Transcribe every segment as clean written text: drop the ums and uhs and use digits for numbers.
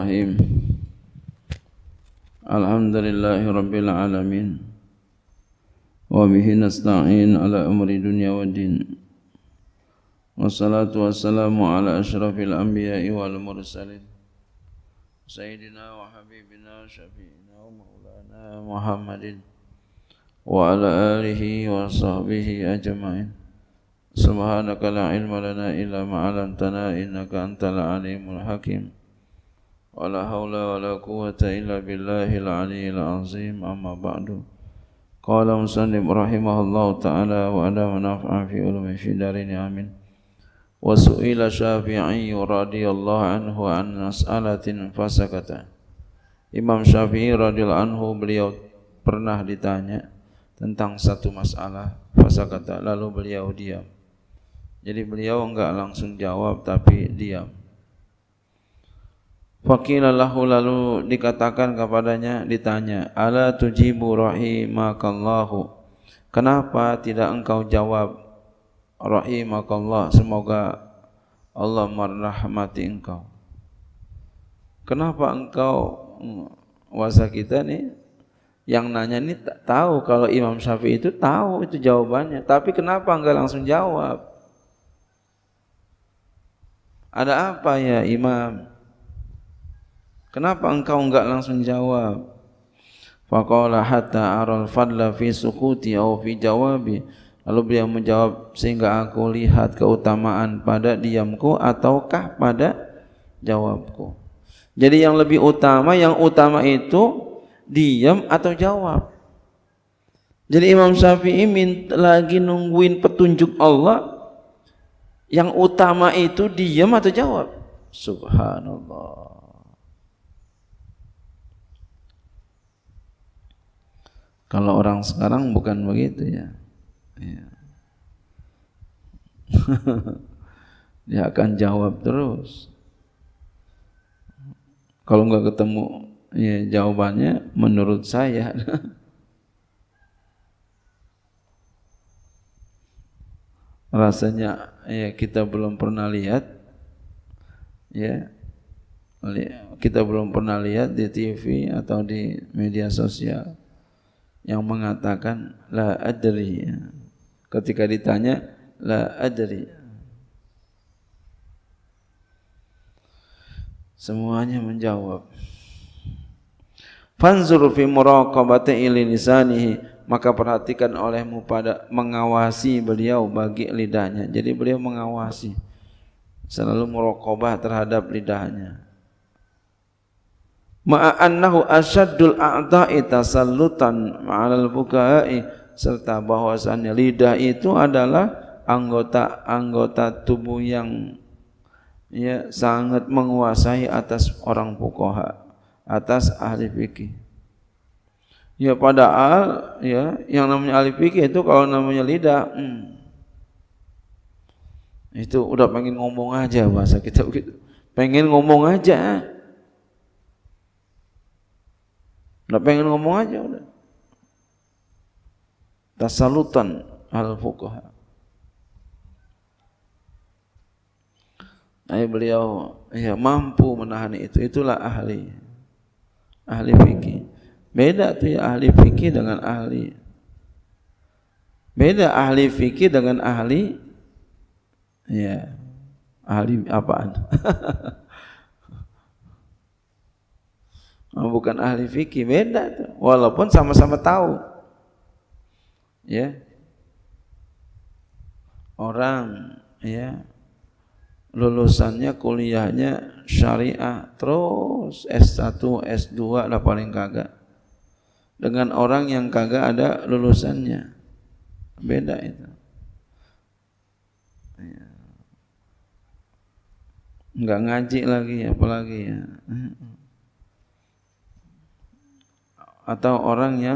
Bismillahirrahmanirrahim. Alhamdulillahi rabbil alamin. Wa bihi nasta'in ala umri dunya wa din. Wassalatu wassalamu ala asyrafil anbiya'i wal mursalin. Sayyidina wa habibina syafi'ina wa maulana Muhammadin wa ala alihi wa sahbihi ajma'in. Subhanaka la ilma lana illa ma 'allamtana innaka antal alimul hakim. Wala haula wala quwwata illa billahil aliyyil azim. Amma ba'du. Qala musannif rahimahullahu ta'ala wa ala manaf'a fi ulumi fi darini amin. Wa su'ila Syafi'i radhiyallahu anhu an mas'alatin fasakata. Imam Syafi'i radhiyallahu anhu beliau pernah ditanya tentang satu masalah, fasakata, lalu beliau diam. Jadi beliau enggak langsung jawab tapi diam. Faqila lahu, lalu dikatakan kepadanya, ditanya, ala tujibu rahimakallahu, kenapa tidak engkau jawab rahimakallah, semoga Allah merahmati engkau. Kenapa engkau, wasa kita nih yang nanya ini tak tahu kalau Imam Syafi'i itu tahu itu jawabannya, tapi kenapa enggak langsung jawab? Ada apa ya Imam? Kenapa engkau enggak langsung jawab? Faqala hatta aral fadla fi sukuti aw fi jawabi. Lalu beliau menjawab, sehingga aku lihat keutamaan pada diamku ataukah pada jawabku. Jadi yang lebih utama, yang utama itu diam atau jawab. Jadi Imam Syafi'i lagi nungguin petunjuk Allah. Yang utama itu diam atau jawab. Subhanallah. Kalau orang sekarang bukan begitu ya. Dia akan jawab terus. Kalau enggak ketemu ya jawabannya menurut saya. Rasanya ya kita belum pernah lihat ya. Kita belum pernah lihat di TV atau di media sosial yang mengatakan la adri, ketika ditanya la adri, semuanya menjawab. Fanzur fi muraqabati lisanihi, maka perhatikan olehmu pada mengawasi beliau bagi lidahnya. Jadi beliau mengawasi, selalu muraqabah terhadap lidahnya. Ma'annahu asyaddul a'da'i tasallutan ma'alal bukai, serta bahwasannya lidah itu adalah anggota-anggota tubuh yang ya sangat menguasai atas orang fuqaha, atas ahli fikih. Ya padahal ya yang namanya ahli fikih itu kalau namanya lidah itu udah pengen ngomong aja, bahasa kita begitu. Pengen ngomong aja. Udah pengen ngomong aja udah. Tasalutan al-fuqaha. Beliau ya mampu menahan itu. Itulah ahli fikih. Beda tuh ya ahli fikih dengan ahli. Beda ahli fikih dengan ahli ya ahli apaan? Bukan ahli fikih, beda tuh. Walaupun sama-sama tahu. Ya. Orang ya lulusannya kuliahnya syariah terus S1, S2 lah paling kagak. Dengan orang yang kagak ada lulusannya. Beda itu. Ya. Enggak ngaji lagi apalagi ya. Atau orang yang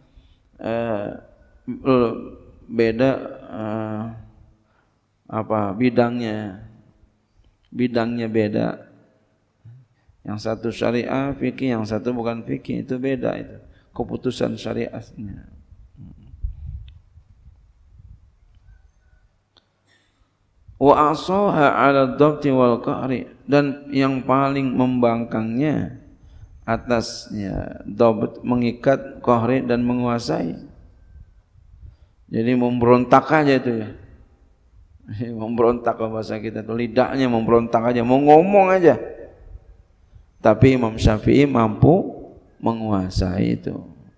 beda bidangnya beda, yang satu syariah fikih, yang satu bukan fikih, itu beda itu keputusan syariahnya. wa asaha 'ala dhabti wal qahri, dan yang paling membangkangnya atasnya dhabt, mengikat, qahri dan menguasai. Jadi memberontak aja itu ya. Memberontak kalau bahasa kita tuh, lidahnya memberontak aja, mau ngomong aja. Tapi Imam Syafi'i mampu menguasai itu.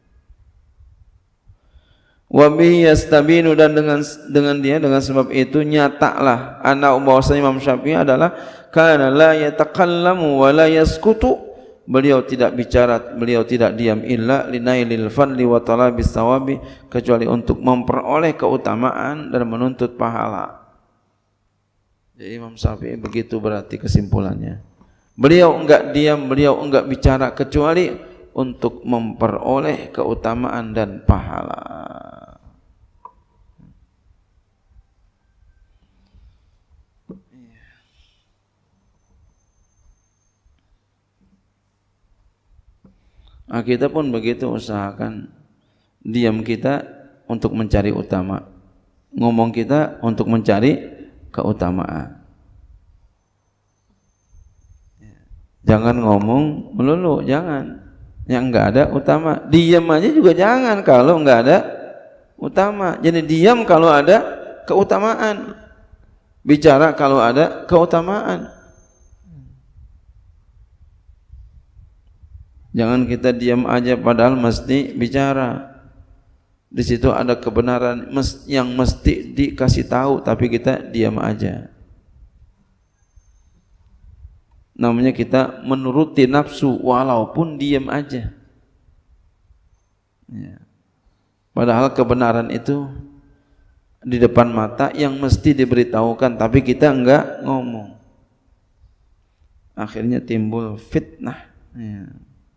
Wa bihi yastabinu, dan dengan dia, dengan sebab itu nyatalah anna bahwasanya Imam Syafi'i adalah kana la yatakallamu wa la yaskutu, beliau tidak bicara, beliau tidak diam, illa linailil fadli wa talabis sawabi, kecuali untuk memperoleh keutamaan dan menuntut pahala. Jadi Imam Syafi'i begitu berarti kesimpulannya. Beliau enggak diam, beliau enggak bicara kecuali untuk memperoleh keutamaan dan pahala. Nah, kita pun begitu, usahakan diam kita untuk mencari utama, ngomong kita untuk mencari keutamaan. Jangan ngomong melulu, jangan. Yang enggak ada utama. Diam aja juga jangan kalau enggak ada utama. Jadi diam kalau ada keutamaan, bicara kalau ada keutamaan. Jangan kita diam aja padahal mesti bicara. Di situ ada kebenaran yang mesti dikasih tahu, tapi kita diam aja. Namanya kita menuruti nafsu walaupun diam aja. Ya. Padahal kebenaran itu di depan mata yang mesti diberitahukan, tapi kita enggak ngomong. Akhirnya timbul fitnah. Ya.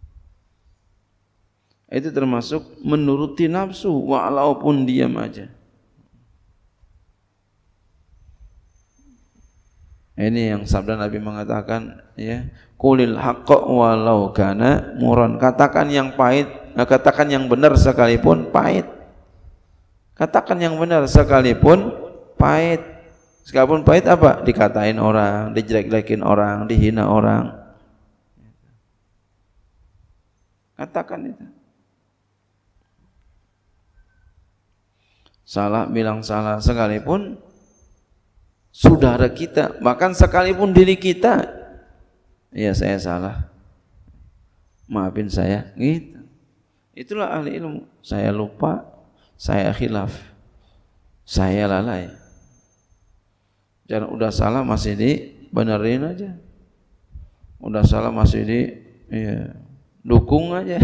Itu termasuk menuruti nafsu walaupun diam aja. Ini yang sabda Nabi mengatakan, ya, qulil haqqa walau kana muran, katakan yang pahit, katakan yang benar sekalipun pahit. Katakan yang benar sekalipun pahit. Sekalipun pahit apa? Dikatain orang, dijelek-jelekin orang, dihina orang. Katakan itu. Salah bilang salah sekalipun saudara kita, bahkan sekalipun diri kita, ya saya salah, maafin saya, gitu. Itulah ahli ilmu. Saya lupa, saya khilaf, saya lalai. Jangan udah salah masih dibenerin aja, udah salah masih dukung aja.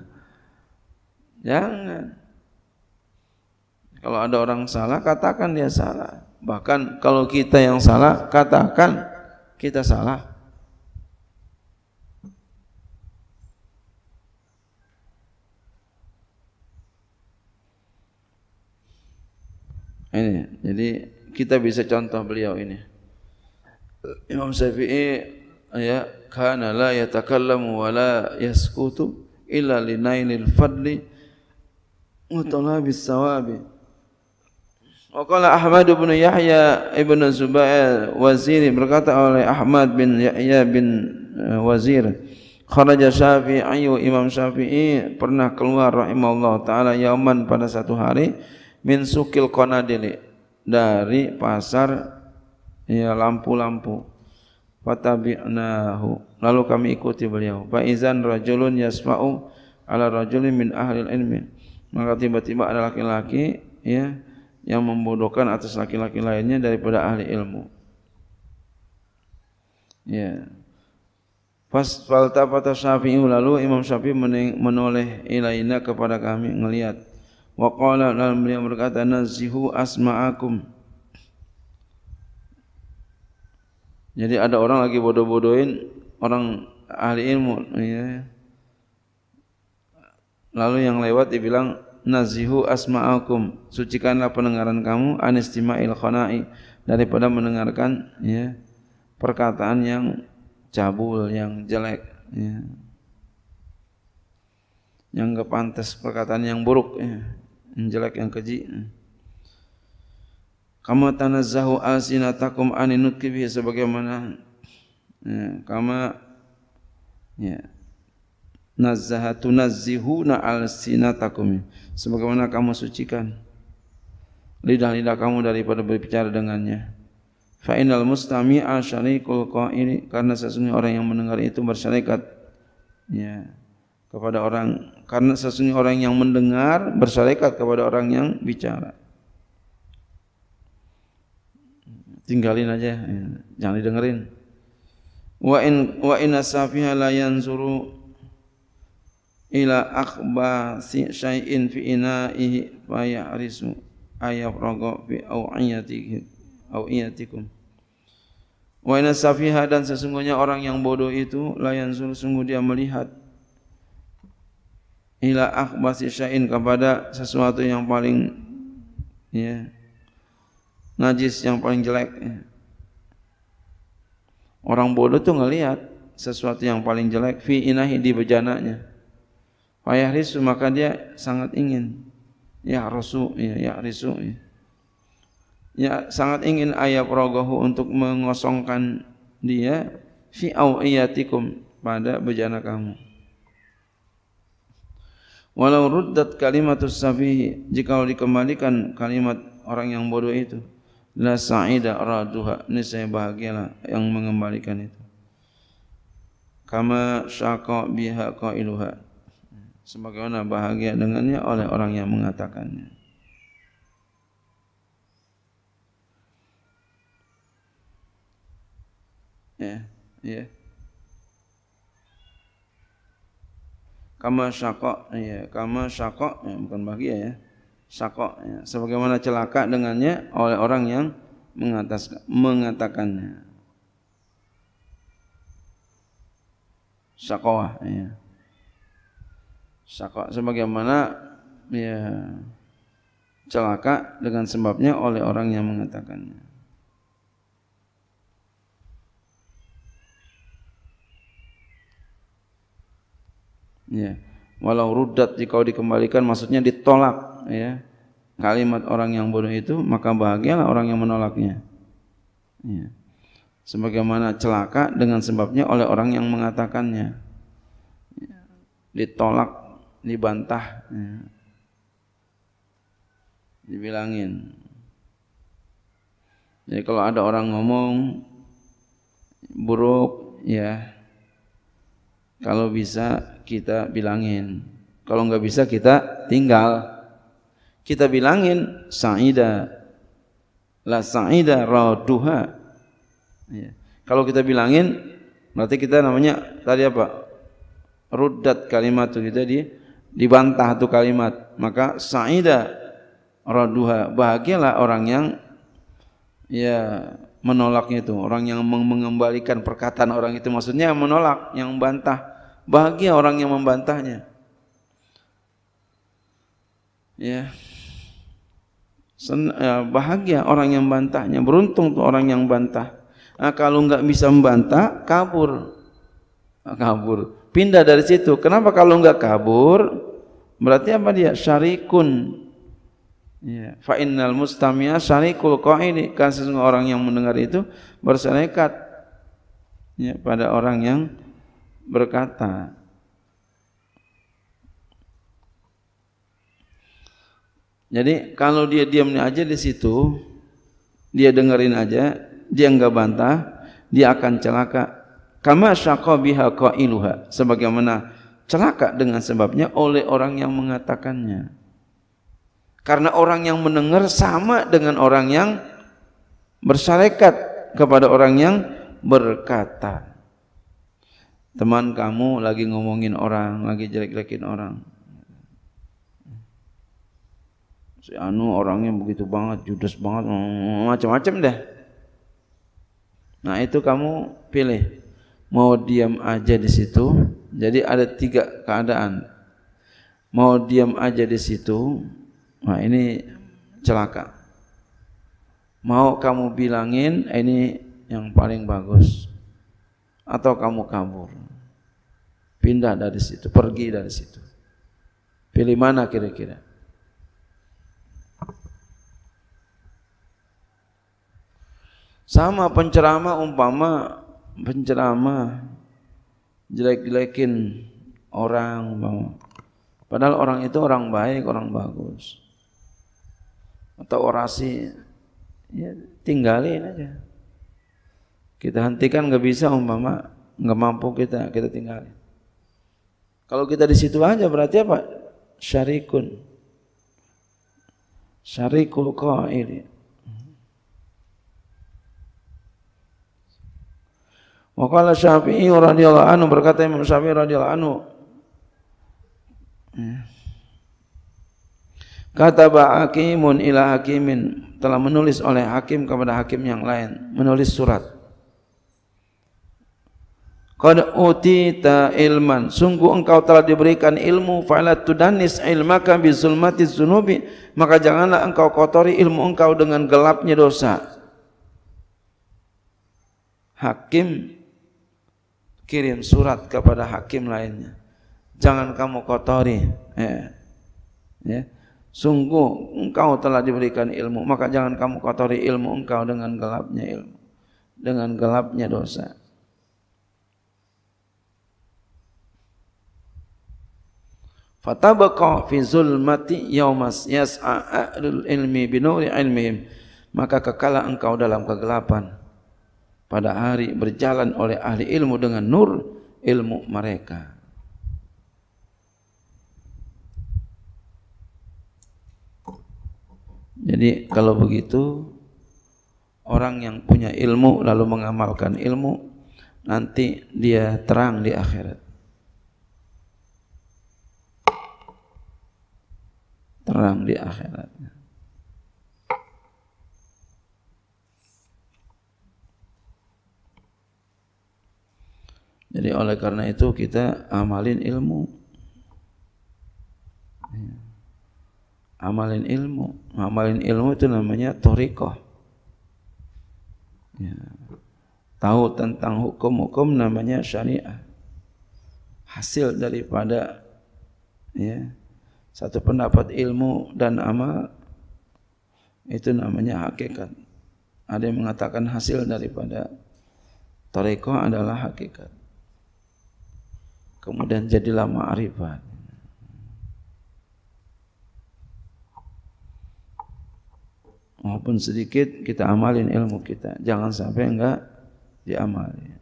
Jangan. Kalau ada orang salah, katakan dia salah. Bahkan kalau kita yang salah, katakan kita salah. Ini, jadi kita bisa contoh beliau ini. Imam Syafi'i, ya, kana la yatakallamu wa la yaskutu illa linailil fadli wa talabis sawabi. Waqala Ahmad bin Yahya ibn Zubair Wazir, berkata oleh Ahmad bin Yahya bin Wazir, kharaja Syafi'i, Imam Syafi'i pernah keluar rahimahullah ta'ala yauman, pada satu hari, min sukil qanadili, dari pasar ya lampu-lampu, fatabi'nahu, lalu kami ikuti beliau, fa izan rajulun yasma'u ala rajulin min ahli ilmi, maka tiba-tiba ada laki-laki, ya, yang membodohkan atas laki-laki lainnya daripada ahli ilmu. Ya. Faltafata Syafi'i, lalu Imam Syafi'i menoleh ilaina, kepada kami, ngelihat. Wa qala, lalu beliau berkata, nazihu asma'akum. Jadi ada orang lagi bodoh-bodohin orang ahli ilmu, ya. Lalu yang lewat dibilang, nazihu asma'akum, sucikanlah pendengaran kamu, anistima'il khana'i, daripada mendengarkan, ya, perkataan yang cabul, yang jelek, ya, yang enggak pantas, perkataan yang buruk, ya, yang jelek, yang keji. kama tanazzahu alsinatakum anin nutqi bihi, sebagaimana kama tunazzihuna alsinatakum, sebagaimana kamu sucikan lidah-lidah kamu daripada berbicara dengannya. Fa innal mustami'a syarikul qaili, karena sesungguhnya orang yang mendengar itu bersyarikat kepada orang, karena sesungguhnya orang yang mendengar bersyarikat kepada orang yang bicara. Tinggalin aja, jangan didengerin. Wa in asafiha la yanzuru ila akhbasi syai'in fi ina'ihi fa ya'risu ayafraga fi aw'iyatikum. Wa in asafiha, dan sesungguhnya orang yang bodoh itu la yanzuru, sungguh dia melihat ila akhbasi syai'in, kepada sesuatu yang paling najis, yang paling jelek. Orang bodoh tuh ngelihat sesuatu yang paling jelek fi inahi, di bejananya. Fayahrisu, maka dia sangat ingin, sangat ingin ayafragahu, untuk mengosongkan dia fi aw'iyatikum, pada bejana kamu. Walau ruddat kalimatus safihi, jika dikembalikan kalimat orang yang bodoh itu, la sa'ida raduha, niscaya bahagialah yang mengembalikan itu. Kama syaqa biha qailuha, sebagaimana bahagia dengannya oleh orang yang mengatakannya. Kama syaqa, bukan bahagia syaqa, sebagaimana celaka dengannya oleh orang yang mengatakannya. Syaqawah, syaqa, sebagaimana celaka dengan sebabnya oleh orang yang mengatakannya. Walau ruddat, jika dikembalikan, maksudnya ditolak kalimat orang yang bodoh itu, maka bahagialah orang yang menolaknya. Sebagaimana celaka dengan sebabnya oleh orang yang mengatakannya. Ditolak, dibantah, dibilangin. Jadi kalau ada orang ngomong buruk, kalau bisa kita bilangin, kalau enggak bisa kita tinggal. Kita bilangin sa'ida, la sa'ida raduha. Kalau kita bilangin, berarti kita namanya tadi apa? Ruddat kalimat itu, kita dibantah tuh kalimat. Maka sa'ida raduha, bahagialah orang yang menolaknya itu, orang yang mengembalikan perkataan orang itu, maksudnya menolak, yang membantah. Bahagia orang yang membantahnya. Bahagia orang yang membantahnya. Beruntung tuh orang yang bantah. Kalau enggak bisa membantah, kabur, pindah dari situ. Kenapa kalau enggak kabur? Berarti apa dia? Syarikun. Fa innal mustami'a syarikul qaili, kan sesungguhnya orang yang mendengar itu berserikat pada orang yang berkata. Jadi kalau dia diamnya aja di situ, dia dengerin aja, dia enggak bantah, dia akan celaka. Kama syaqa biha qailuha, sebagaimana celaka dengan sebabnya oleh orang yang mengatakannya. Karena orang yang mendengar sama dengan orang yang bersyarekat kepada orang yang berkata. Teman kamu lagi ngomongin orang, lagi jelek-jelekin orang. Si anu orangnya begitu banget, judes banget, macam-macam deh. Nah itu kamu pilih, mau diam aja di situ. Jadi ada 3 keadaan. Mau diam aja di situ, nah ini celaka. Mau kamu bilangin, ini yang paling bagus. Atau kamu kabur, pindah dari situ, pergi dari situ. Pilih mana kira-kira? Sama penceramah, umpama penceramah jelek-jelekin orang, umpama. Padahal orang itu orang baik, orang bagus. Atau orasi, ya tinggalin aja. Kita hentikan nggak bisa, umpama nggak mampu kita tinggalin. Kalau kita di situ aja berarti apa? Syarikul qaili. Wa qala Syafi'i radhiyallahu anhu, berkata Imam Syafi'i radhiyallahu anhu, kataba hakimun ila hakimin, telah menulis oleh hakim kepada hakim yang lain, menulis surat. Qad utita ilman, sungguh engkau telah diberikan ilmu, fala tudannis ilmaka bi zulmatiz dzunubi, maka janganlah engkau kotori ilmu engkau dengan gelapnya dosa. Hakim kirim surat kepada hakim lainnya, jangan kamu kotori, ya. Sungguh engkau telah diberikan ilmu, maka jangan kamu kotori ilmu engkau dengan gelapnya ilmu, dengan gelapnya dosa. Fatabaqa fi zulmati yaumas yas'a ahlul ilmi binuri ilmihim, maka kekalah engkau dalam kegelapan pada hari berjalan oleh ahli ilmu dengan nur ilmu mereka. Jadi kalau begitu, orang yang punya ilmu lalu mengamalkan ilmu, nanti dia terang di akhirat. Terang di akhirat. Jadi oleh karena itu kita amalin ilmu. Amalin ilmu itu namanya thariqah. Ya. Tahu tentang hukum-hukum namanya syariah. Hasil daripada satu pendapat ilmu dan amal itu namanya hakikat. Ada yang mengatakan hasil daripada thariqah adalah hakikat. Kemudian jadilah ma'rifat. Walaupun sedikit kita amalin ilmu kita, jangan sampai enggak diamalin.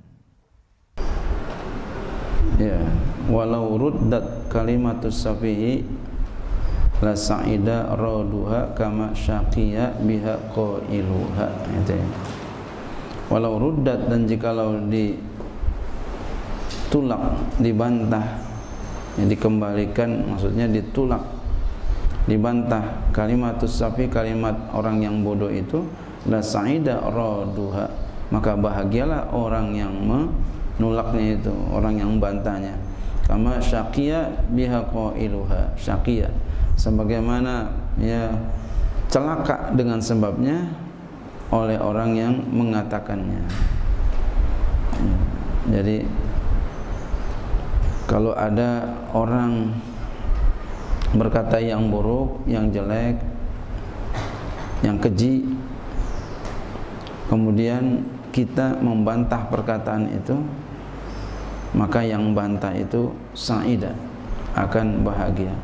Ya, walau ruddat kalimatus safihi la sa'ida raduha kama syaqiya biha qailuha. Itu ya. Walau ruddat, dan jikalau ditulak, dibantah, yang dikembalikan, maksudnya ditulak, dibantah kalimatus safi, kalimat orang yang bodoh itu, la sa'ida raduha, maka bahagialah orang yang menolaknya itu, orang yang membantahnya. Kama syaqiya biha qailuha, syaqiya sebagaimana celaka dengan sebabnya oleh orang yang mengatakannya. Jadi kalau ada orang berkata yang buruk, yang jelek, yang keji, kemudian kita membantah perkataan itu, maka yang bantah itu sa'idah, akan bahagia.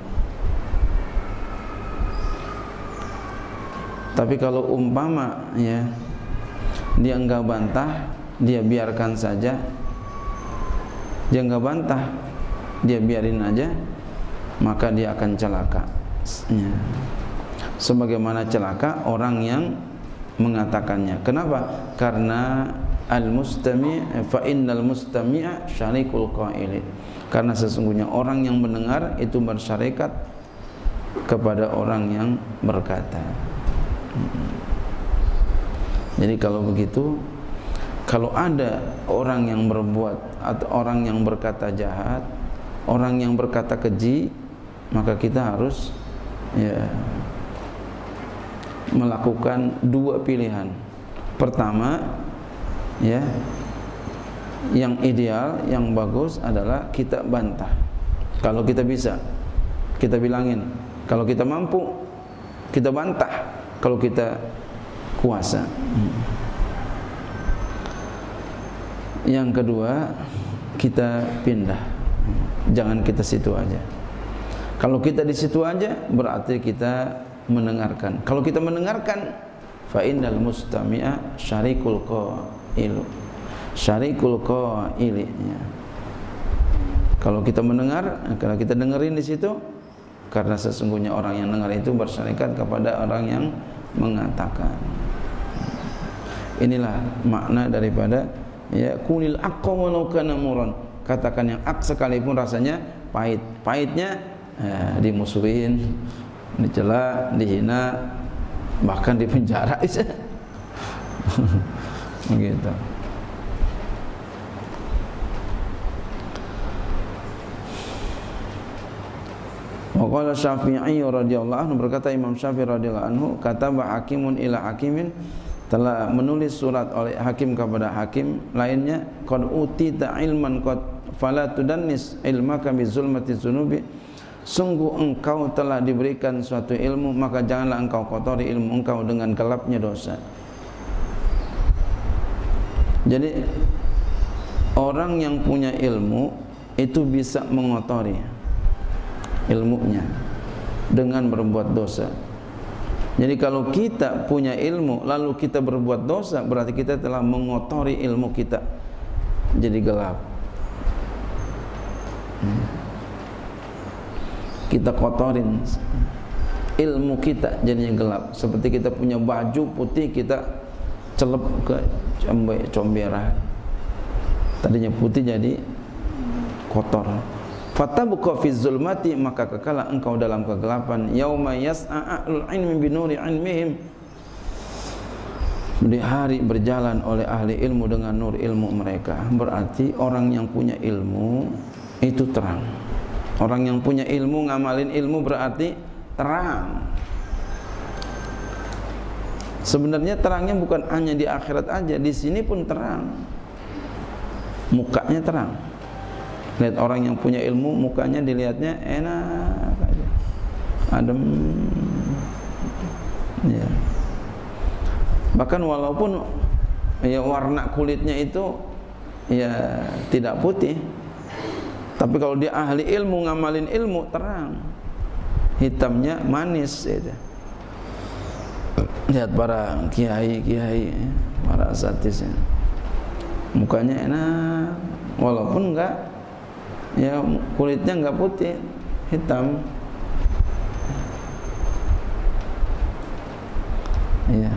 Tapi kalau umpama dia enggak bantah, dia biarkan saja, dia enggak bantah, dia biarin aja, maka dia akan celaka. Sebagaimana celaka orang yang mengatakannya. Kenapa? Karena al-mustami' fa innal mustami'a syarikul qaili. Karena sesungguhnya orang yang mendengar itu bersyarikat kepada orang yang berkata. Jadi kalau begitu, kalau ada orang yang berbuat atau orang yang berkata jahat, orang yang berkata keji, maka kita harus melakukan dua pilihan. Pertama, yang ideal, yang bagus adalah kita bantah. Kalau kita bisa, kita bilangin. Kalau kita mampu, kita bantah. Kalau kita kuasa. Yang kedua, kita pindah. Jangan kita situ aja. Kalau kita di situ aja berarti kita mendengarkan. Kalau kita mendengarkan, fa innal mustami'a syarikul qailu. Syarikul qaili. Kalau kita mendengar, kalau kita dengerin di situ, karena sesungguhnya orang yang dengar itu bersyarikat kepada orang yang mengatakan. Inilah makna daripada ya kulil aqqa walau kana muran. Katakan yang hak sekalipun rasanya pahit. Pahitnya dimusuhin, dicela, dihina, bahkan dipenjara aja. Begitu. Waqala Syafi'i radhiyallahu anhu, berkata Imam Syafi'i radhiyallahu anhu, kataba hakimun ila hakimin, telah menulis surat oleh hakim kepada hakim lainnya, qad utita ilman qad fala tudannis ilmaka bi zulmati dzunubi, sungguh engkau telah diberikan suatu ilmu, maka janganlah engkau kotori ilmu engkau dengan gelapnya dosa. Jadi orang yang punya ilmu itu bisa mengotori ilmunya dengan berbuat dosa. Jadi kalau kita punya ilmu lalu kita berbuat dosa, berarti kita telah mengotori ilmu kita jadi gelap. Kita kotorin ilmu kita jadinya gelap. Seperti kita punya baju putih, kita celup ke comberan, tadinya putih jadi kotor. Fatabqa fi zulmati, maka kekalah engkau dalam kegelapan. Yauma yas'a ahlul ilmi binuri ilmihim, di hari berjalan oleh ahli ilmu dengan nur ilmu mereka. Berarti orang yang punya ilmu itu terang. Orang yang punya ilmu ngamalin ilmu berarti terang. Sebenarnya terangnya bukan hanya di akhirat aja, di sini pun terang. Mukanya terang. Lihat orang yang punya ilmu, mukanya dilihatnya enak aja, adem, ya. Bahkan walaupun ya warna kulitnya itu ya tidak putih, tapi kalau dia ahli ilmu ngamalin ilmu terang, hitamnya manis itu. Lihat para kiai, para asatidz, mukanya enak, walaupun enggak, ya kulitnya enggak putih, hitam. Iya.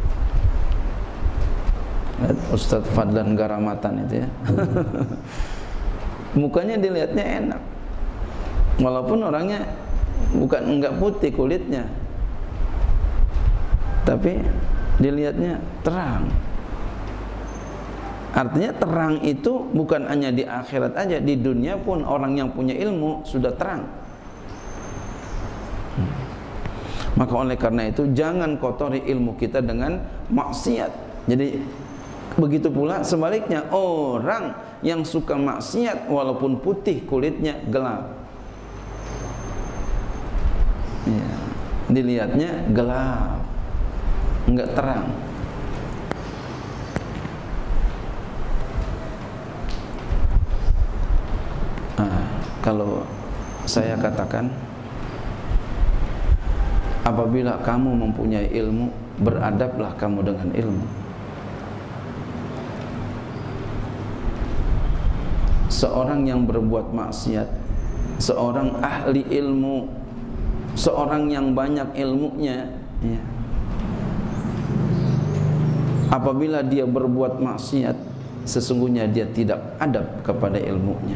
Lihat Ustadz Fadlan Garamatan itu ya. Mukanya dilihatnya enak, walaupun orangnya bukan enggak putih kulitnya, tapi dilihatnya terang. Artinya terang itu bukan hanya di akhirat aja, di dunia pun orang yang punya ilmu sudah terang. Maka oleh karena itu jangan kotori ilmu kita dengan maksiat. Jadi begitu pula sebaliknya, orang yang suka maksiat walaupun putih kulitnya gelap, ya, dilihatnya gelap, enggak terang. Kalau saya katakan, apabila kamu mempunyai ilmu, beradablah kamu dengan ilmu. Seorang yang berbuat maksiat, seorang ahli ilmu, seorang yang banyak ilmunya, ya, apabila dia berbuat maksiat, sesungguhnya dia tidak adab kepada ilmunya.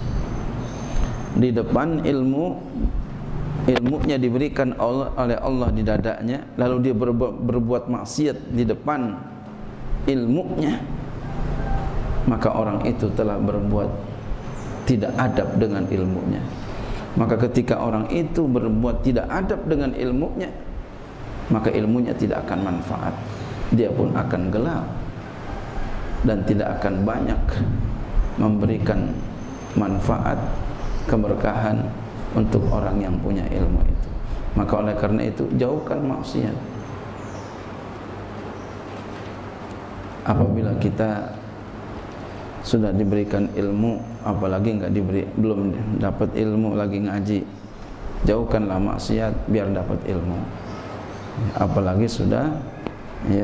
Di depan ilmunya diberikan oleh Allah di dadanya, lalu dia berbuat maksiat di depan ilmunya, maka orang itu telah berbuat tidak adab dengan ilmunya. Maka ketika orang itu berbuat tidak adab dengan ilmunya, maka ilmunya tidak akan manfaat, dia pun akan gelap dan tidak akan banyak memberikan manfaat, keberkahan untuk orang yang punya ilmu itu. Maka oleh karena itu jauhkan maksiat. Apabila kita sudah diberikan ilmu, apalagi belum dapat ilmu lagi ngaji. Jauhkanlah maksiat biar dapat ilmu. Apalagi sudah ya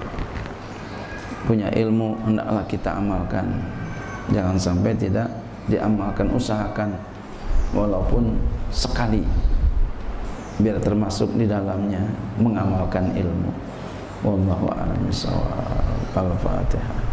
punya ilmu, hendaklah kita amalkan. Jangan sampai tidak diamalkan, usahakan walaupun sekali biar termasuk di dalamnya mengamalkan ilmu. Wallahu a'lam bishawab. Al-Fatihah.